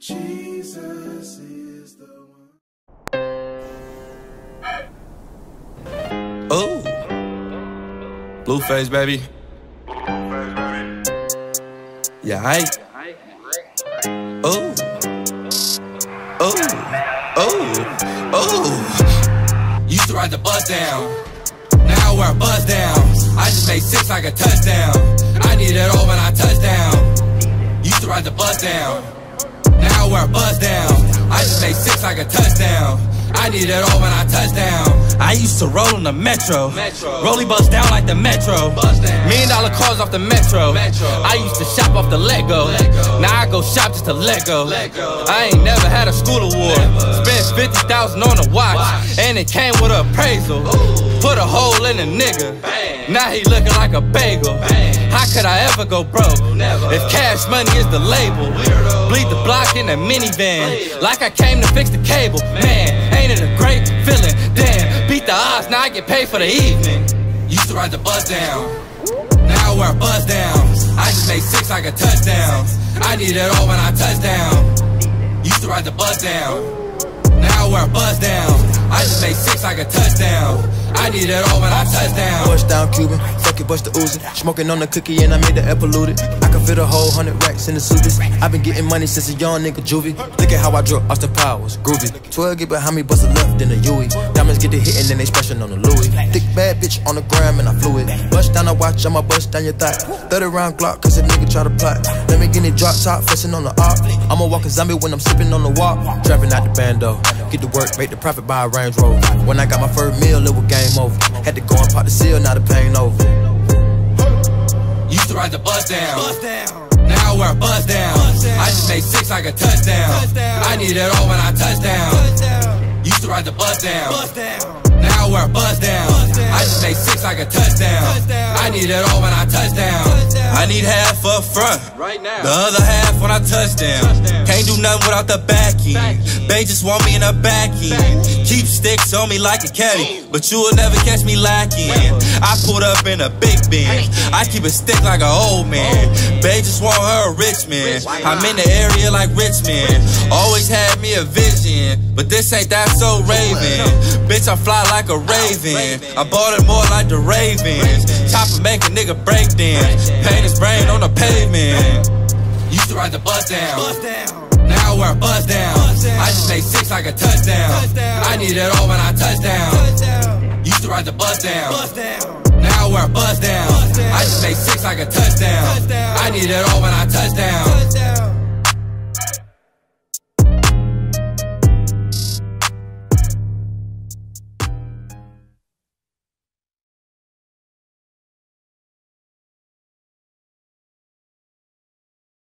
Jesus is the one. Oh, Blueface, baby. Yeah, I. Oh, oh, oh, oh. Used to ride the bus down. Now I wear a buzz down. I just made 6 like a touchdown. I need it all when I touch down. Used to ride the bus down. Now I wear a buzz down. I just made 6 like a touchdown. I need it all when I touch down. I used to roll on the metro. Rollie bust down like the metro. $1 million cars off the metro. I used to shop off the Lego. Now I go shop just to Lego. I ain't never had a school award. Spent $50,000 on a watch, and it came with an appraisal. Put a hole in a nigga. Now he looking like a bagel. How could I ever go broke? If cash money is the label. Bleed the block in a minivan, like I came to fix the cable. Man, ain't it a great feeling? Damn, beat the odds, now I get paid for the evening. Used to ride the bus down. Now I wear a buzz down. I just made 6 like a touchdown. I need it all when I touch down. Used to ride the bus down. Now I wear a buzz down. I just made 6 like a touchdown. I need it all when I touch down. Bust down Cuban, fuck it, bust the Uzi. Smoking on the cookie and I made the air polluted. I can fit a whole 100 racks in the suiters. I've been getting money since a young nigga juvie. Look at how I drop Austin Powers, groovy. 12 get behind me, bust a left in a Yui. Diamonds get the hit and then they splashing on the Louis. Thick bad bitch on the gram and I flew it. Bust down a watch, I'ma bust down your thigh. 30 round Glock, cause a nigga try to plot. Let me get it drop top, flexing on the op. I'ma walk a zombie when I'm sipping on the walk. Trapping out the bando, get to work, make the profit by a Range Rover. When I got my first meal, it was game over. Had to go and pop the seal, now the pain over. Used to ride the bus down. Now I wear a buzz down. I just made 6 like a touchdown. I need it all when I touch down. Used to ride the bus down. Now I wear a buzz down. I just made 6 like a touchdown. I need it all when I touch down. I need half up front, the other half when I touch down. Can't do nothing without the back end. They just want me in the back end. Keep sticks on me like a caddy, but you will never catch me lacking. I pulled up in a big Benz. I keep a stick like an old man. They just want her a rich man. I'm in the area like Richmond. Always had me a vision, but this ain't that so Raven. Bitch, I fly like a raven. I bought it more like the Ravens. Chopper make a nigga break dance. Paint his brain on the pavement. Used to ride the bus down. Now I wear a buzz down. I just made 6 like a touchdown. I need it all when I touch down. Used to ride the bus down. Now I wear a buzz down. I just made 6 like a touchdown. I need it all when I touch down.